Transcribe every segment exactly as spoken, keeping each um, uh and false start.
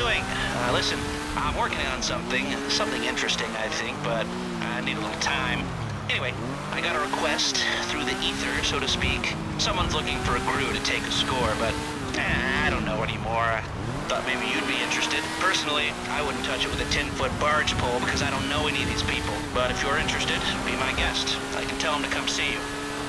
doing? Uh, listen, I'm working on something, something interesting, I think, but I need a little time. Anyway, I got a request through the ether, so to speak. Someone's looking for a crew to take a score, but eh, I don't know anymore. I thought maybe you'd be interested. Personally, I wouldn't touch it with a ten-foot barge pole because I don't know any of these people. But if you're interested, be my guest. I can tell them to come see you.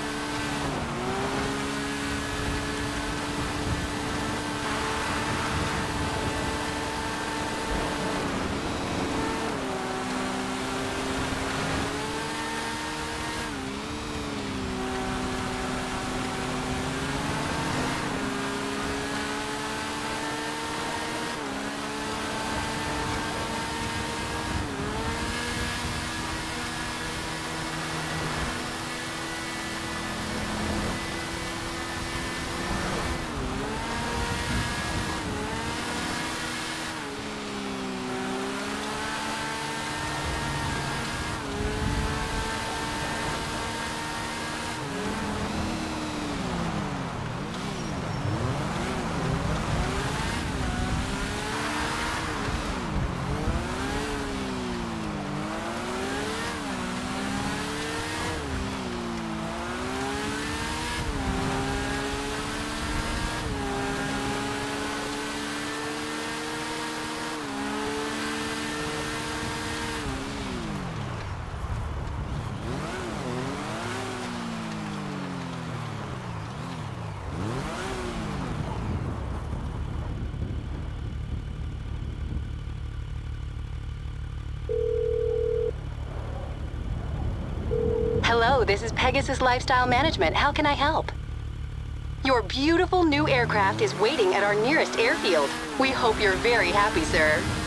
Hello, this is Pegasus Lifestyle Management. How can I help? Your beautiful new aircraft is waiting at our nearest airfield. We hope you're very happy, sir.